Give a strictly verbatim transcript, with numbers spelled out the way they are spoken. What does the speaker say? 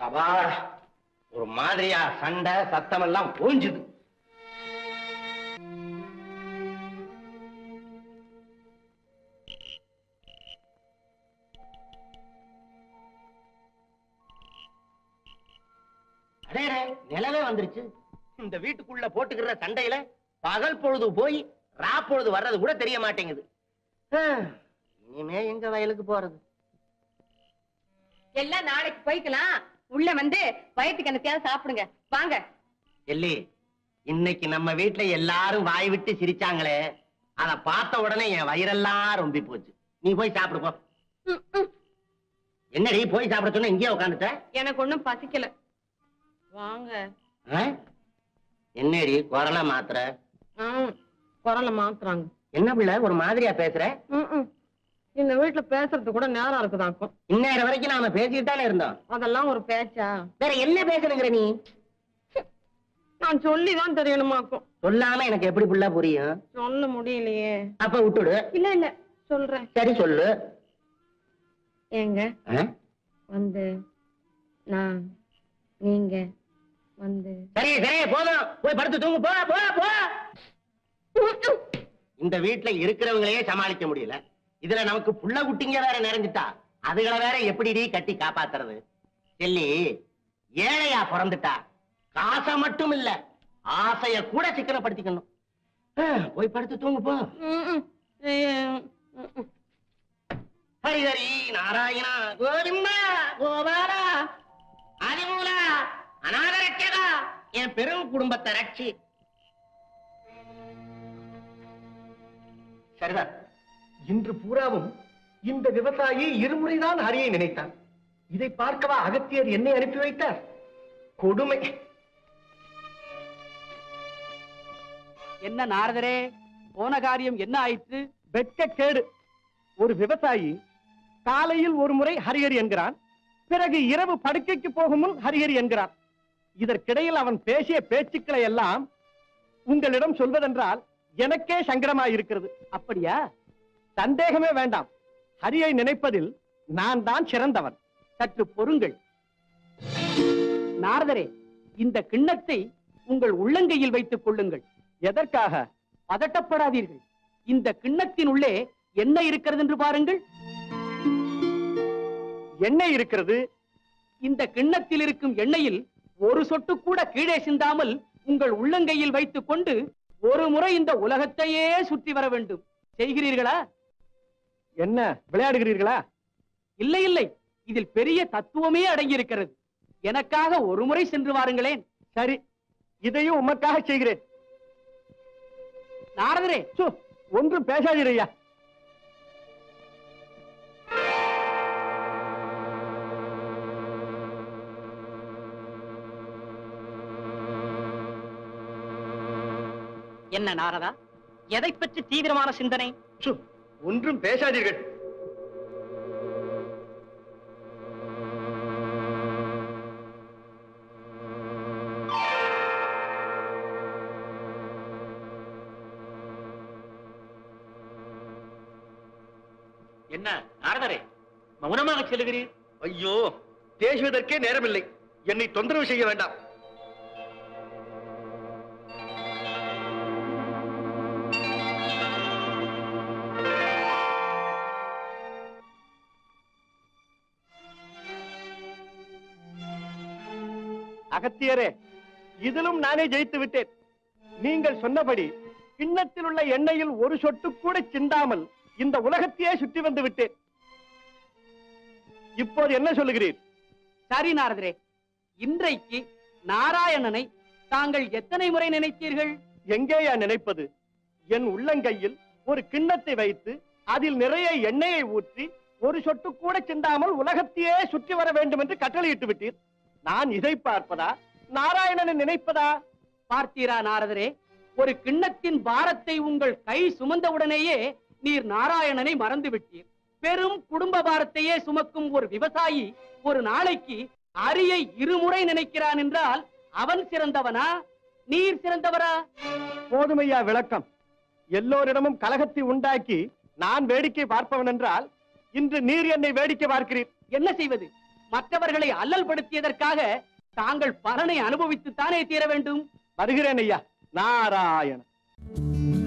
அப்பா ஒரு மாதிரியா சண்டை சத்தம் எல்லாம் ஓஞ்சுது. அடே நிலவே வந்துருச்சு. இந்த வீட்டுக்குள்ள போட்டுக்கிற சண்டையில பகல் பொழுது போய் ரா பொழுது வர்றது கூட தெரிய மாட்டேங்குது. இனிமே எங்க வயலுக்கு போறது? எல்லாம் நாளைக்கு போய்க்கலாம். உள்ள வந்து வயிற்றுக்கு என்னத்தையாவது சாப்பிடுங்க வாங்க. எல்லி, இன்னைக்கு நம்ம வீட்டுல எல்லாரும் வாய் விட்டு சிரிச்சாங்களே, அத பார்த்த உடனே என் வயிறெல்லாம் ரொம்பி போச்சு. நீ போய் சாப்பிடு போ. என்னடி போய் சாப்பிட சொன்ன இங்கேயே உட்காந்துட்ட? எனக்கு ஒண்ணும் பசிக்கல. வாங்க. என்னடி குரலை மாத்திர? குரலை மாத்துறாங்க. என்ன பிள்ளை ஒரு மாதிரியா பேசுற? இந்த வீட்டுல பேசுறது கூட நேரம் இருக்குதாக்கும். இந்நேரம் வரைக்கும் நாம பேசிட்டு தானே இருந்தோம். அதெல்லாம் ஒரு பேச்சா? வேற என்ன பேசணுங்கிற நீ? நான் சொல்லிதான் தெரியணுமாக்கும். சொல்லாம எனக்கு எப்படி புள்ள புரியும்? சொல்ல முடியலையே. அப்ப விட்டுடு. இல்ல இல்ல சொல்றேன். சரி சொல்லு. ஏங்க வந்து நான் நீங்க வந்து. சரி சரி போதும், போய் படுத்து தூங்கு. போ போ போ. இந்த வீட்டுல இருக்கிறவங்களையே சமாளிக்க முடியல, இதுல நமக்கு புள்ள குட்டிங்க வேற நிறைஞ்சிட்டா அதுகளை வேற எப்படி கட்டி காப்பாத்துறது? செல்லி ஏழையா பிறந்துட்டா காசை மட்டும் இல்ல ஆசைய கூட சிக்கனப்படுத்திக்கணும். போய் படுத்து தூங்கு போ. ஹரி ஹரி நாராயணா கோவிந்தா கோபாலா ஆதிமூலா அநாதரட்சகா என் பெரும் குடும்பத்தை ரட்சி. சரிதான். இன்று பூராவும் இந்த விவசாயி இருமுறைதான் ஹரியை நினைத்தான். இதை பார்க்கவா அகத்தியர் என்னை அனுப்பி வைத்தார்? கொடுமை. என்ன நாரதரே, போன காரியம் என்ன ஆயிற்று? வெட்க கேடு. ஒரு விவசாயி காலையில் ஒரு முறை ஹரிஹரி என்கிறான், பிறகு இரவு படுக்கைக்கு போகும் முன் ஹரிஹரி என்கிறான். இதற்கிடையில் அவன் பேசிய பேச்சுக்களை எல்லாம் உங்களிடம் சொல்வதென்றால் எனக்கே சங்கடமாயிருக்கிறது. அப்படியா? சந்தேகமே வேண்டாம், ஹரியை நினைப்பதில் நான் தான் சிறந்தவன். சற்று பொறுங்கள் நாரதரே, இந்த கிண்ணத்தை உங்கள் உள்ளங்கையில் வைத்துக் கொள்ளுங்கள். எதற்காக? பதட்டப்படாதீர்கள். இந்த கிண்ணத்தின் உள்ளே என்ன இருக்கிறது என்று பாருங்கள். எண்ணெய் இருக்கிறது. இந்த கிண்ணத்தில் இருக்கும் எண்ணெயில் ஒரு சொட்டு கூட கீழே சிந்தாமல் உங்கள் உள்ளங்கையில் வைத்துக் கொண்டு ஒரு முறை இந்த உலகத்தையே சுற்றி வர வேண்டும். செய்கிறீர்களா? என்ன விளையாடுகிறீர்களா? இல்லை இல்லை, இதில் பெரிய தத்துவமே அடங்கியிருக்கிறது. எனக்காக ஒரு முறை சென்று வாருங்களேன். சரி, இதையும் உமக்காக செய்கிறேன். நாரதரே, ஒன்றும் பேசாதீரையா. என்ன நாரதா, எதை பற்றி தீவிரமான சிந்தனை? ஒன்றும் பேசாதீர்கள். என்ன நாரதரே, மௌனமாக செல்கிறீர்? ஐயோ, பேசுவதற்கே நேரமில்லை. என்னை தொந்தரவு செய்ய வேண்டாம். அகத்தியரே, இதிலும் நானே ஜெயித்து விட்டேன். நீங்கள் சொன்னபடி கிண்ணத்தில் உள்ள எண்ணெயில் ஒரு சொட்டு கூட சிந்தாமல் இந்த உலகத்தையே சுற்றி வந்து விட்டேன். இப்போது என்ன சொல்லுகிறீர்? சரி நாரதரே, இன்றைக்கு நாராயணனை தாங்கள் எத்தனை முறை நினைத்தீர்கள்? எங்கேயா நினைப்பது? என் உள்ளங்கையில் ஒரு கிண்ணத்தை வைத்து அதில் நிறைய எண்ணெயை ஊற்றி ஒரு சொட்டு கூட சிந்தாமல் உலகத்தையே சுற்றி வர வேண்டும் என்று கட்டளையிட்டு விட்டீர். நான் இதை பார்ப்பதா, நாராயணனை நினைப்பதா? பார்த்தீரா நாரதரே, ஒரு கிண்ணத்தின் பாரத்தை உங்கள் கை சுமந்தவுடனேயே நீர் நாராயணனை மறந்து விட்டீர். பெரும் குடும்ப பாரத்தையே சுமக்கும் ஒரு விவசாயி ஒரு நாளைக்கு அரியை இருமுறை நினைக்கிறான் என்றால் அவன் சிறந்தவனா, நீர் சிறந்தவரா? போதுமையா விளக்கம். எல்லோரிடமும் கலகத்தை உண்டாக்கி நான் வேடிக்கை பார்ப்பவன் என்றால் இன்று நீர் என்னை வேடிக்கை பார்க்கிறீர். என்ன செய்வது? மற்றவர்களை அல்லல் படுத்தியதற்காக தாங்கள் பலனை அனுபவித்துத்தானே தீர வேண்டும். வருகிறேன் ஐயா. நாராயண.